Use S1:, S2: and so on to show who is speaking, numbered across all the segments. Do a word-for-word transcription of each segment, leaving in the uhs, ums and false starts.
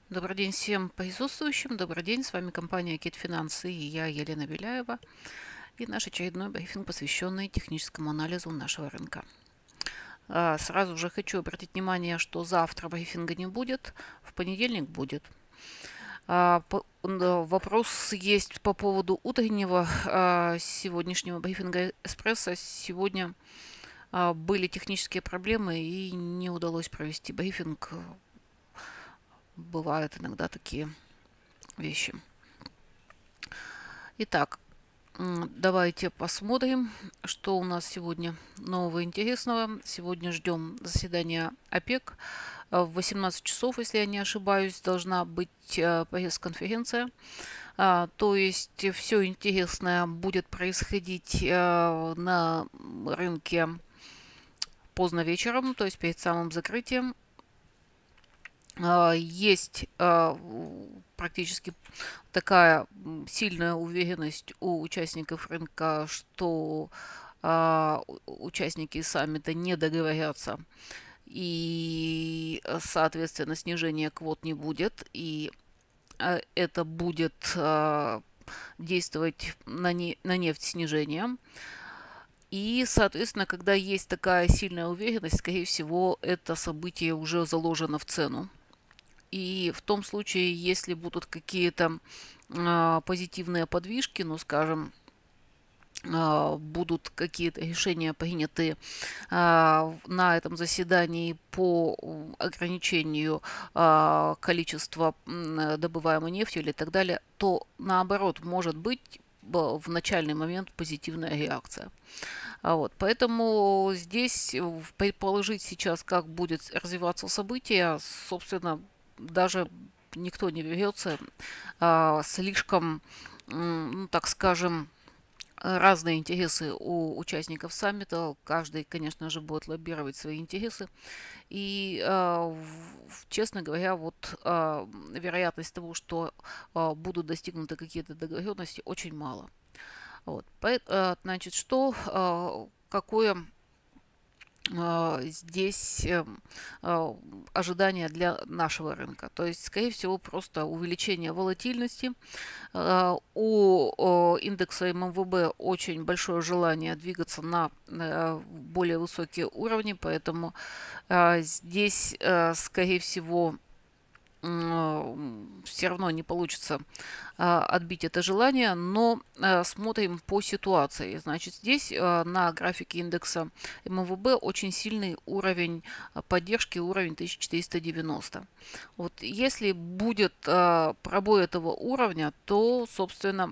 S1: Добрый день всем присутствующим. Добрый день. С вами компания Кит Финансы и я, Елена Беляева. И наш очередной брифинг, посвященный техническому анализу нашего рынка. А, Сразу же хочу обратить внимание, что завтра брифинга не будет, в понедельник будет. А, по- н- Вопрос есть по поводу утреннего а, сегодняшнего брифинга «Эспрессо». Сегодня а, были технические проблемы и не удалось провести брифинг. Бывают иногда такие вещи. Итак, м, давайте посмотрим, что у нас сегодня нового интересного. Сегодня ждем заседания ОПЕК. Э, В восемнадцать часов, если я не ошибаюсь, должна быть э, пресс-конференция. А, То есть все интересное будет происходить э, на рынке поздно вечером, то есть перед самым закрытием. А, Есть а, практически такая сильная уверенность у участников рынка, что а, участники саммита не договорятся и, соответственно, снижения квот не будет, и а, это будет а, действовать на, не, на нефть снижением. И, соответственно, когда есть такая сильная уверенность, скорее всего, это событие уже заложено в цену. И в том случае, если будут какие-то а, позитивные подвижки, ну, скажем, а, будут какие-то решения приняты а, на этом заседании по ограничению а, количества м, добываемой нефти или так далее, то наоборот может быть в начальный момент позитивная реакция. А вот, поэтому здесь предположить сейчас, как будет развиваться событие, собственно, даже никто не берется. А, слишком, ну, так скажем, разные интересы у участников саммита. Каждый, конечно же, будет лоббировать свои интересы. И, а, честно говоря, вот а, вероятность того, что а, будут достигнуты какие-то договоренности, очень мало. Вот. Значит, что, а, какое а, здесь э, а, ожидания для нашего рынка. То есть, скорее всего, просто увеличение волатильности. А, У о, индекса эм эм вэ бэ очень большое желание двигаться на э, более высокие уровни, поэтому а, здесь, э, скорее всего, все равно не получится а, отбить это желание, но а, смотрим по ситуации. Значит, здесь а, на графике индекса эм эм вэ бэ очень сильный уровень а, поддержки, уровень тысяча четыреста девяносто. Вот если будет а, пробой этого уровня, то, собственно,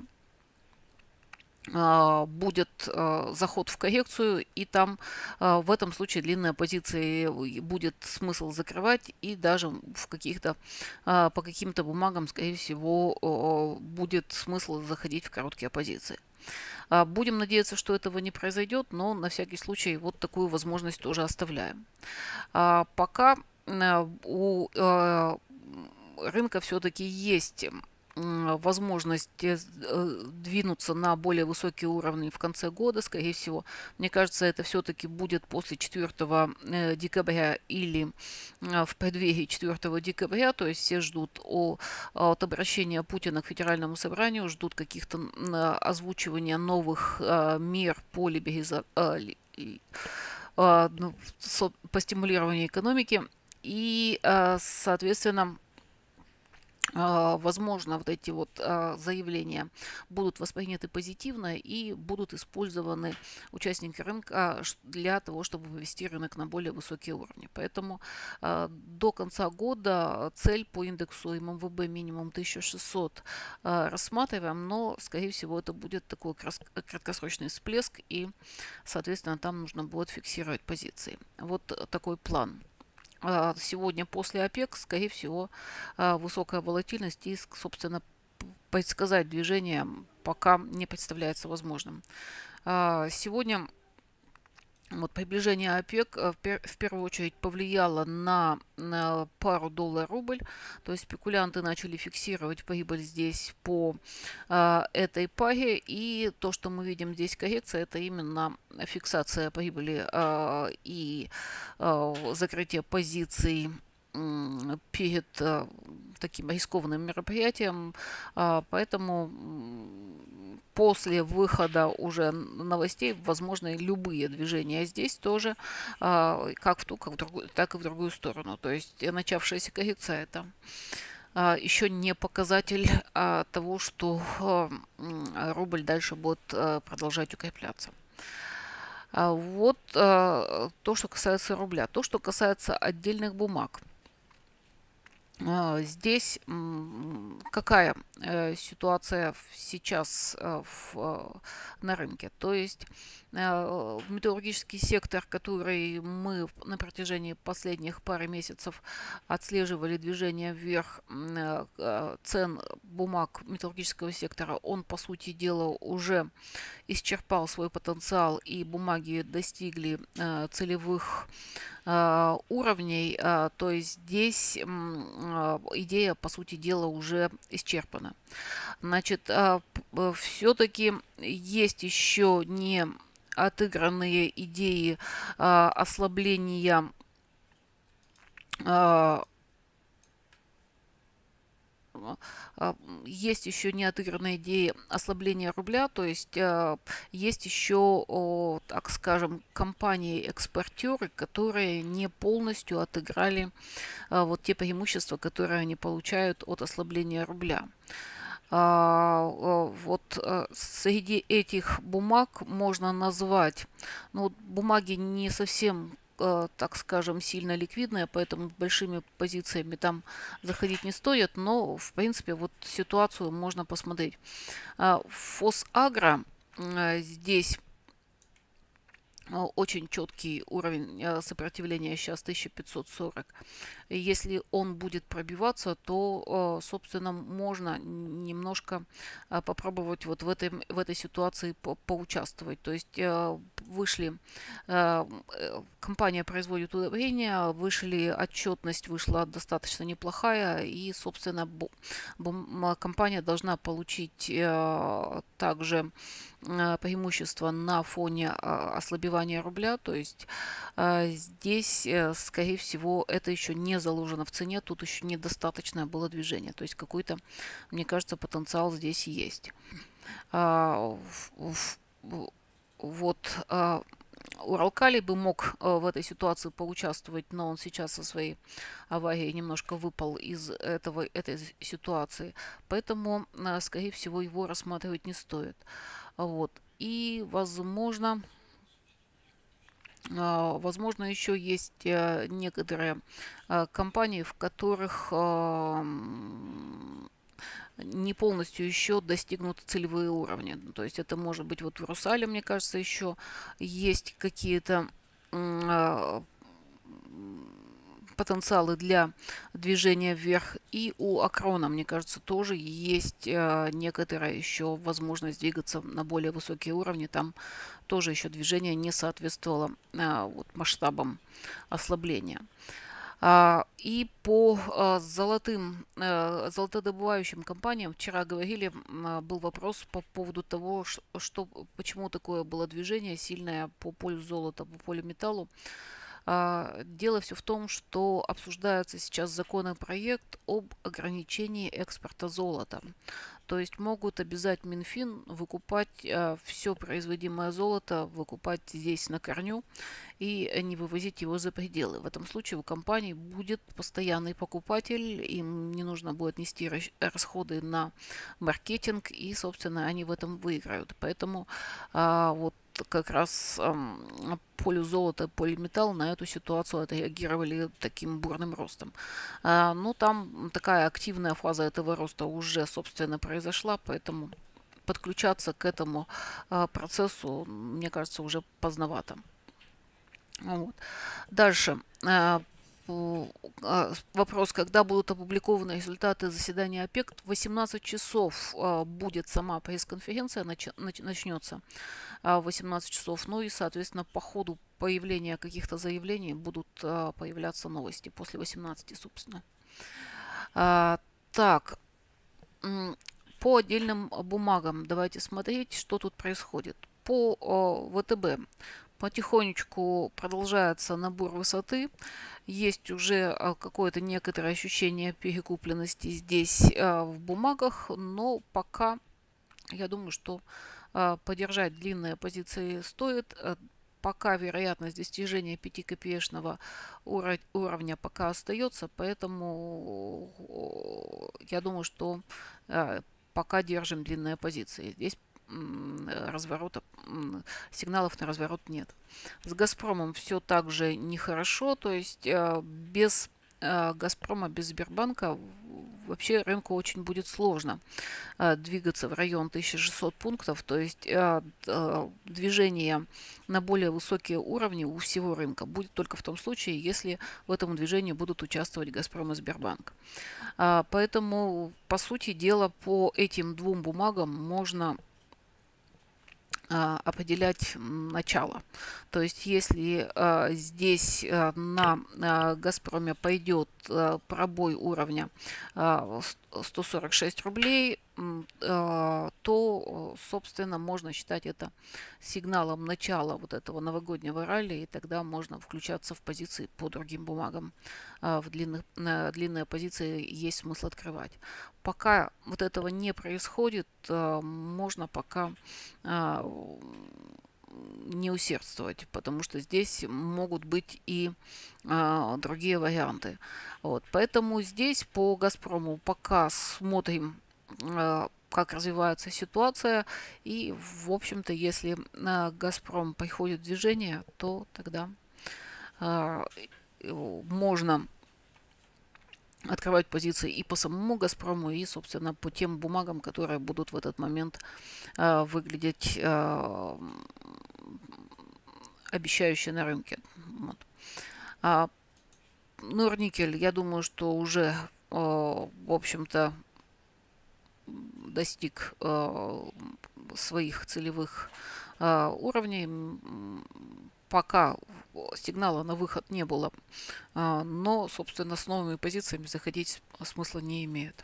S1: а, будет а, заход в коррекцию, и там а, в этом случае длинные позиции будет смысл закрывать, и даже в каких-то а, по каким-то бумагам, скорее всего, о, будет смысл заходить в короткие позиции. А, Будем надеяться, что этого не произойдет, но на всякий случай вот такую возможность тоже оставляем. А, Пока а, у а, рынка все-таки есть возможность э, двинуться на более высокие уровни в конце года, скорее всего. Мне кажется, это все-таки будет после четвёртого декабря или в преддверии четвёртого декабря, то есть все ждут о, от обращения Путина к Федеральному собранию, ждут каких-то озвучивания новых мер по либерализации, ну, по стимулированию экономики. И, соответственно, возможно, вот эти вот заявления будут восприняты позитивно и будут использованы участники рынка для того, чтобы вывести рынок на более высокие уровни. Поэтому до конца года цель по индексу эм эм вэ бэ минимум тысяча шестьсот рассматриваем, но, скорее всего, это будет такой краткосрочный всплеск, и, соответственно, там нужно будет фиксировать позиции. Вот такой план. Сегодня после ОПЕК, скорее всего, высокая волатильность и, собственно, предсказать движение пока не представляется возможным. Сегодня вот приближение ОПЕК в первую очередь повлияло на, на пару доллар-рубль, то есть спекулянты начали фиксировать прибыль здесь по э, этой паре, и то, что мы видим здесь коррекция, это именно фиксация прибыли э, и э, закрытие позиций перед таким рискованным мероприятием, поэтому после выхода уже новостей возможны любые движения здесь тоже, как в ту, как в другую, так и в другую сторону. То есть начавшаяся коррекция это еще не показатель того, что рубль дальше будет продолжать укрепляться. Вот то, что касается рубля. То, что касается отдельных бумаг. Здесь какая ситуация сейчас в, на рынке? То есть металлургический сектор, который мы на протяжении последних пары месяцев отслеживали движение вверх цен бумаг металлургического сектора, он, по сути дела, уже исчерпал свой потенциал, и бумаги достигли целевых уровней, то есть здесь идея, по сути дела, уже исчерпана. Значит, все-таки есть еще не отыгранные идеи ослабления есть еще не отыгранные идеи ослабления рубля, то есть есть еще, так скажем, компании-экспортеры, которые не полностью отыграли вот те преимущества, которые они получают от ослабления рубля. Вот среди этих бумаг можно назвать, ну, бумаги не совсем, так скажем, сильно ликвидные, поэтому большими позициями там заходить не стоит, но в принципе вот ситуацию можно посмотреть. Фосагро здесь очень четкий уровень сопротивления сейчас тысяча пятьсот сорок. Если он будет пробиваться, то, собственно, можно немножко попробовать вот в этой, в этой ситуации по поучаствовать. То есть вышли, компания производит удобрения, вышли, отчетность вышла достаточно неплохая, и, собственно, компания должна получить также преимущество на фоне ослабевания рубля. То есть здесь, скорее всего, это еще не заложено в цене, тут еще недостаточное было движение. То есть какой-то, мне кажется, потенциал здесь есть. Вот Уралкалий бы мог в этой ситуации поучаствовать, но он сейчас со своей аварией немножко выпал из этого, этой ситуации. Поэтому, скорее всего, его рассматривать не стоит. Вот. И, возможно, возможно, еще есть некоторые компании, в которых не полностью еще достигнуты целевые уровни. То есть это может быть вот в Русале, мне кажется, еще есть какие-то потенциалы для движения вверх. И у Акрона, мне кажется, тоже есть некоторая еще возможность двигаться на более высокие уровни. Там тоже еще движение не соответствовало вот масштабам ослабления. И по золотым, золотодобывающим компаниям вчера говорили, был вопрос по поводу того, что, почему такое было движение сильное по полю золота, по полю металлу. Дело все в том, что обсуждается сейчас законопроект об ограничении экспорта золота. То есть могут обязать Минфин выкупать все производимое золото, выкупать здесь на корню и не вывозить его за пределы. В этом случае у компании будет постоянный покупатель, им не нужно будет нести расходы на маркетинг, и, собственно, они в этом выиграют. Поэтому вот как раз э, полю золота, полиметалл на эту ситуацию отреагировали таким бурным ростом. Э, ну, там такая активная фаза этого роста уже, собственно, произошла, поэтому подключаться к этому э, процессу, мне кажется, уже поздновато. Вот. Дальше. Э, Вопрос, когда будут опубликованы результаты заседания ОПЕК. В восемнадцать часов будет сама пресс-конференция, начнется в восемнадцать часов. Ну и, соответственно, по ходу появления каких-то заявлений будут появляться новости после восемнадцати, собственно. Так, по отдельным бумагам давайте смотреть, что тут происходит. По ВТБ. Потихонечку продолжается набор высоты. Есть уже какое-то некоторое ощущение перекупленности здесь в бумагах, но пока я думаю, что поддержать длинные позиции стоит. Пока вероятность достижения пятикопеечного уровня пока остается, поэтому я думаю, что пока держим длинные позиции. Здесь разворота, сигналов на разворот нет. С Газпромом все так же нехорошо, то есть без Газпрома, без Сбербанка вообще рынку очень будет сложно двигаться в район тысячи шестисот пунктов, то есть движение на более высокие уровни у всего рынка будет только в том случае, если в этом движении будут участвовать Газпром и Сбербанк. Поэтому, по сути дела, по этим двум бумагам можно определять начало. То есть, если э, здесь э, на э, Газпроме пойдет э, пробой уровня э, сто сорок шесть рублей, э, то, собственно, можно считать это сигналом начала вот этого новогоднего ралли, и тогда можно включаться в позиции по другим бумагам. Э, в длинных, э, длинные позиции есть смысл открывать. Пока вот этого не происходит, э, можно пока не усердствовать, потому что здесь могут быть и а, другие варианты. Вот. Поэтому здесь по Газпрому пока смотрим, а, как развивается ситуация. И, в общем-то, если а, Газпром приходит в движение, то тогда а, можно открывать позиции и по самому Газпрому, и, собственно, по тем бумагам, которые будут в этот момент э, выглядеть э, обещающе на рынке. Вот. А Норникель, я думаю, что уже, э, в общем-то, достиг э, своих целевых э, уровней. Пока сигнала на выход не было, но, собственно, с новыми позициями заходить смысла не имеет.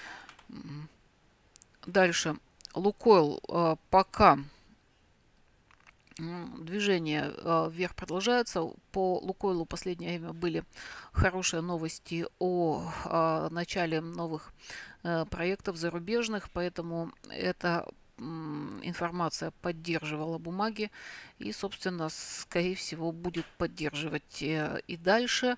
S1: Дальше. Лукойл пока движение вверх продолжается. По Лукойлу в последнее время были хорошие новости о начале новых проектов зарубежных, поэтому это информация поддерживала бумаги и, собственно, скорее всего, будет поддерживать и дальше.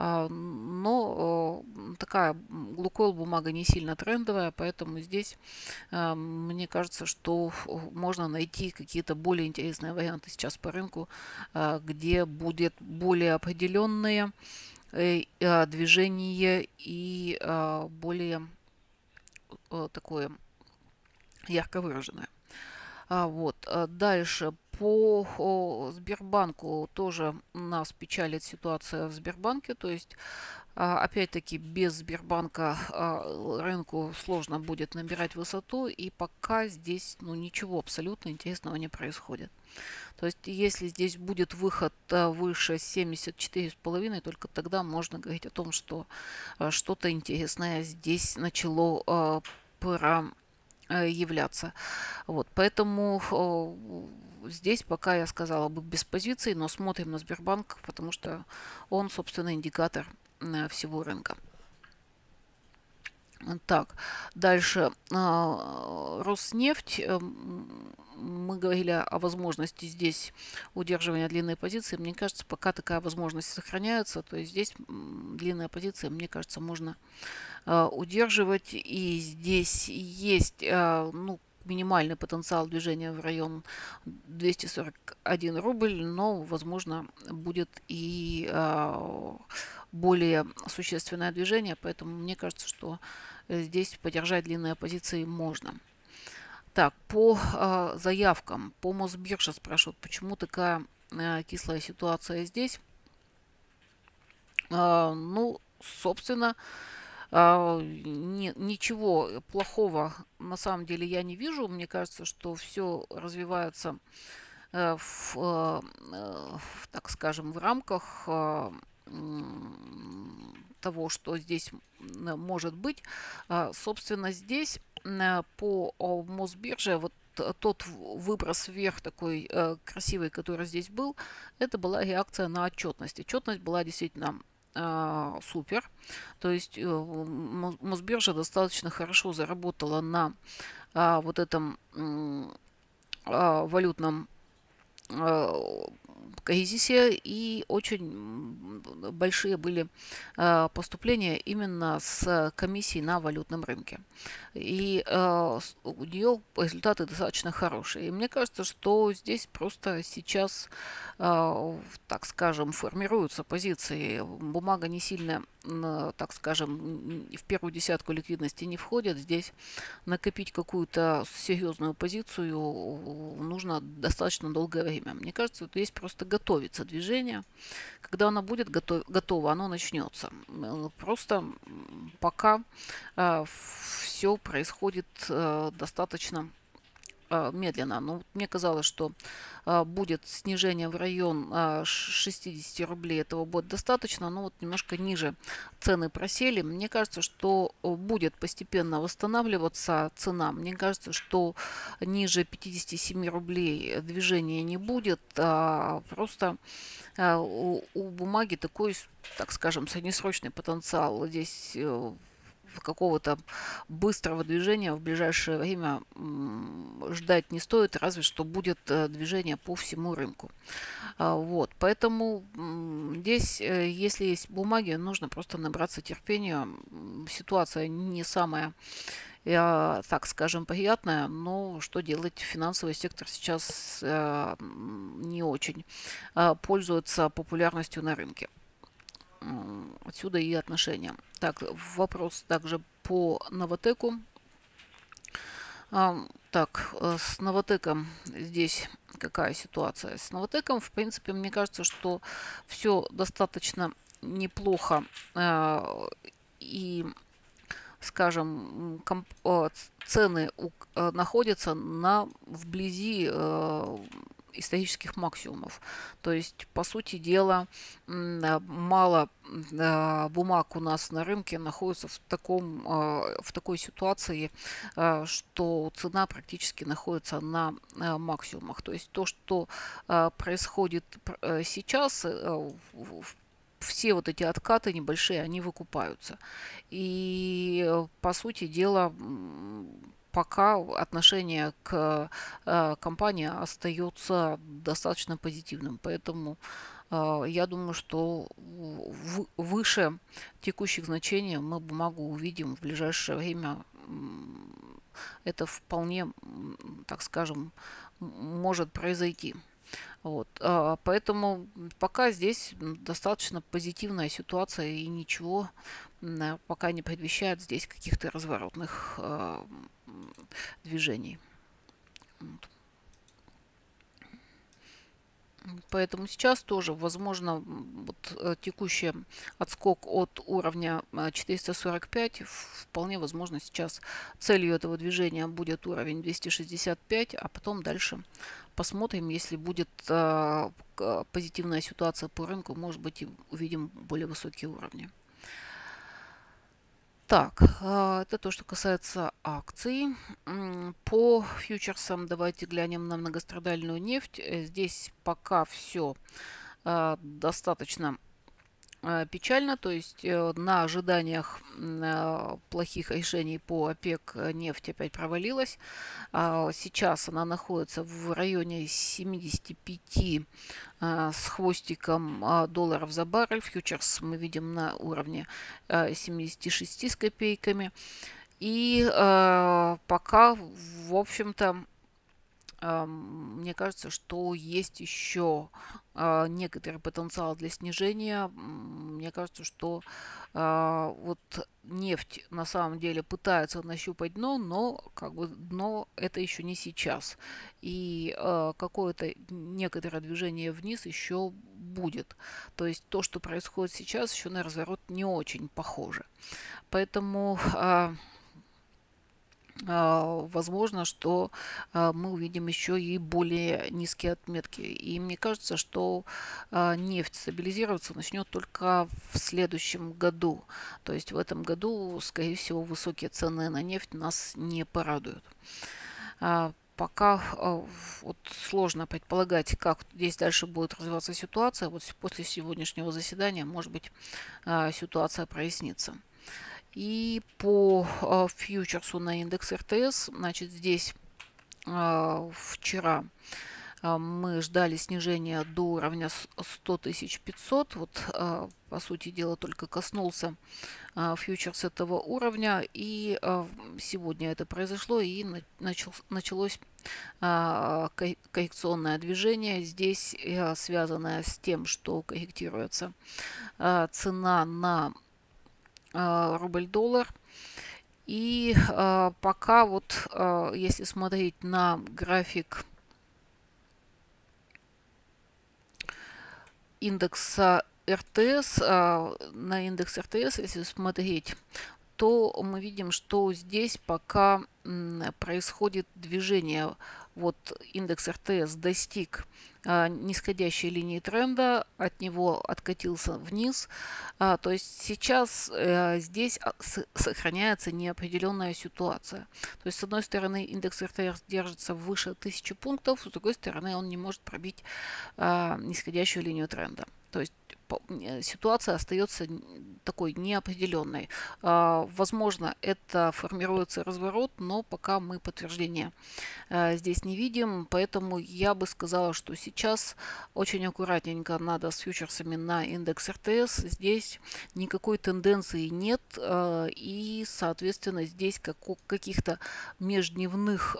S1: Но такая Лукойл бумага не сильно трендовая, поэтому здесь мне кажется, что можно найти какие-то более интересные варианты сейчас по рынку, где будет более определенные движения и более такое ярко выраженное. А, вот. Дальше по Сбербанку тоже нас печалит ситуация в Сбербанке. То есть, опять-таки, без Сбербанка рынку сложно будет набирать высоту. И пока здесь ну, ничего абсолютно интересного не происходит. То есть, если здесь будет выход выше семьдесят четыре с половиной, только тогда можно говорить о том, что что-то интересное здесь начало про являться. Вот, поэтому э, здесь пока я сказала бы без позиций, но смотрим на Сбербанк, потому что он, собственно, индикатор э, всего рынка. Так, дальше. Э, Роснефть. Э, мы говорили о возможности здесь удерживания длинной позиции. Мне кажется, пока такая возможность сохраняется, то есть здесь длинная позиция, мне кажется, можно удерживать. И здесь есть ну, минимальный потенциал движения в район двести сорок один рубль, но, возможно, будет и более существенное движение, поэтому мне кажется, что здесь поддержать длинные позиции можно. Так, по э, заявкам, по Мосбирже спрашивают, почему такая э, кислая ситуация здесь. Э, ну, собственно, э, не, ничего плохого на самом деле я не вижу. Мне кажется, что все развивается э, в, э, в, так скажем, в рамках э, того, что здесь может быть. Собственно, здесь по Мосбирже вот тот выброс вверх такой э, красивый, который здесь был, это была реакция на отчетность. Отчетность была действительно э, супер. То есть э, Мосбиржа достаточно хорошо заработала на э, вот этом э, валютном кризисе, и очень большие были поступления именно с комиссией на валютном рынке. И у нее результаты достаточно хорошие. И мне кажется, что здесь просто сейчас, так скажем, формируются позиции. Бумага не сильно, так скажем, в первую десятку ликвидности не входит. Здесь накопить какую-то серьезную позицию нужно достаточно долгое время. Мне кажется, вот здесь просто готовится движение. Когда оно будет готов, готово, оно начнется. Просто пока э, все происходит э, достаточно медленно. Но мне казалось, что а, будет снижение в район а, шестидесяти рублей. Этого будет достаточно, но вот немножко ниже цены просели. Мне кажется, что будет постепенно восстанавливаться цена. Мне кажется, что ниже пятидесяти семи рублей движения не будет. А, просто а, у, у бумаги такой, так скажем, среднесрочный потенциал. Здесь какого-то быстрого движения в ближайшее время ждать не стоит, разве что будет движение по всему рынку. Вот, поэтому здесь, если есть бумаги, нужно просто набраться терпения. Ситуация не самая, так скажем, приятная, но что делать? Финансовый сектор сейчас не очень пользуется популярностью на рынке. Отсюда и отношения. Так, вопрос также по Новотеку. А, так, с Новотеком здесь какая ситуация? С Новотеком, в принципе, мне кажется, что все достаточно неплохо. А, и, скажем, комп, а, цены у, а, находятся на, вблизи а, исторических максимумов. То есть, по сути дела, мало бумаг у нас на рынке находится в, таком, в такой ситуации, что цена практически находится на максимумах. То есть то, что происходит сейчас, все вот эти откаты небольшие, они выкупаются. И, по сути дела, пока отношение к э, компании остается достаточно позитивным. Поэтому э, я думаю, что в, выше текущих значений мы бумагу увидим в ближайшее время. Это вполне, так скажем, может произойти. Вот. Поэтому пока здесь достаточно позитивная ситуация, и ничего пока не предвещает здесь каких-то разворотных движений. Вот. Поэтому сейчас тоже возможно вот, текущий отскок от уровня четыреста сорок пять. Вполне возможно сейчас целью этого движения будет уровень двести шестьдесят пять, а потом дальше посмотрим, если будет э, позитивная ситуация по рынку, может быть, и увидим более высокие уровни. Так, это то, что касается акций. По фьючерсам давайте глянем на многострадальную нефть. Здесь пока все достаточно печально, то есть на ожиданиях плохих решений по ОПЕК нефть опять провалилась. Сейчас она находится в районе семидесяти пяти с хвостиком долларов за баррель. Фьючерс мы видим на уровне семидесяти шести с копейками. И пока, в общем-то, мне кажется, что есть еще э, некоторый потенциал для снижения. Мне кажется, что э, вот нефть на самом деле пытается нащупать дно, но как бы дно это еще не сейчас. И э, какое-то некоторое движение вниз еще будет. То есть то, что происходит сейчас, еще на разворот не очень похоже. Поэтому... Э, возможно, что мы увидим еще и более низкие отметки. И мне кажется, что нефть стабилизироваться начнет только в следующем году. То есть в этом году, скорее всего, высокие цены на нефть нас не порадуют. пока э, вот сложно предполагать, как здесь дальше будет развиваться ситуация. Вот после сегодняшнего заседания, может быть, э, ситуация прояснится. И по э, фьючерсу на индекс эр тэ эс, значит, здесь э, вчера э, мы ждали снижения до уровня сто тысяч пятьсот. Вот, э, по сути дела, только коснулся э, фьючерс этого уровня. И э, сегодня это произошло, и начал, началось э, коррекционное движение. Здесь э, связанное с тем, что корректируется э, цена на э, рубль-доллар. И э, пока вот, э, если смотреть на график индекса эр тэ эс, э, на индекс эр тэ эс, если смотреть, то мы видим, что здесь пока м, происходит движение. Вот индекс эр тэ эс достиг а, нисходящей линии тренда, от него откатился вниз. А, то есть сейчас а, здесь с, сохраняется неопределенная ситуация. То есть с одной стороны индекс эр тэ эс держится выше тысячи пунктов, с другой стороны он не может пробить а, нисходящую линию тренда. То есть ситуация остается такой неопределенной. Возможно, это формируется разворот, но пока мы подтверждения здесь не видим, поэтому я бы сказала, что сейчас очень аккуратненько надо с фьючерсами на индекс эр тэ эс. Здесь никакой тенденции нет, и, соответственно, здесь каких-то междневных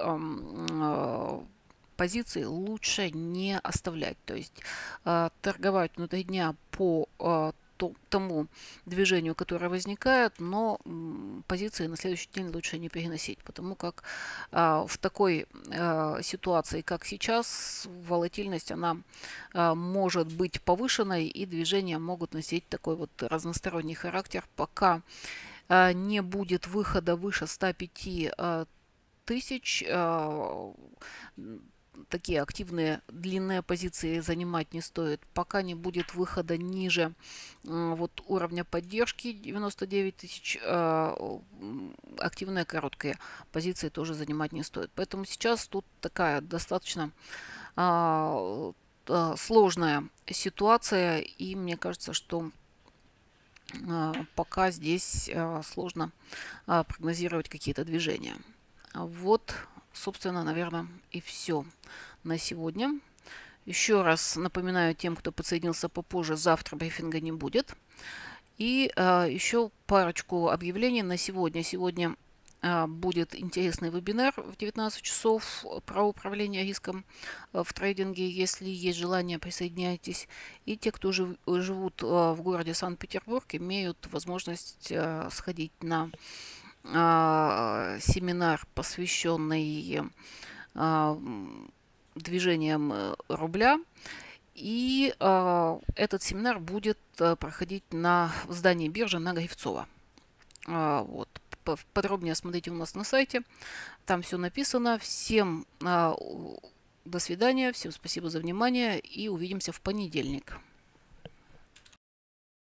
S1: позиции лучше не оставлять. То есть э, торговать внутри дня по э, то, тому движению, которое возникает, но м, позиции на следующий день лучше не переносить, потому как э, в такой э, ситуации, как сейчас, волатильность она э, может быть повышенной, и движения могут носить такой вот разносторонний характер, пока э, не будет выхода выше ста пяти э, тысяч. Э, такие активные длинные позиции занимать не стоит, пока не будет выхода ниже э, вот уровня поддержки девяносто девять тысяч, э, активные короткие позиции тоже занимать не стоит. Поэтому сейчас тут такая достаточно э, э, сложная ситуация, и мне кажется, что э, пока здесь э, сложно э, прогнозировать какие-то движения. Вот, собственно, наверное, и все на сегодня. Еще раз напоминаю тем, кто подсоединился попозже, завтра брифинга не будет. И э, еще парочку объявлений на сегодня. Сегодня э, будет интересный вебинар в девятнадцать часов про управление риском э, в трейдинге. Если есть желание, присоединяйтесь. И те, кто жив, живут э, в городе Санкт-Петербург, имеют возможность э, сходить на э, семинар, посвященный э, движением рубля. И э, этот семинар будет э, проходить на в здании биржи на Гривцова. Э, вот. Подробнее смотрите у нас на сайте. Там все написано. Всем э, до свидания. Всем спасибо за внимание. И увидимся в понедельник.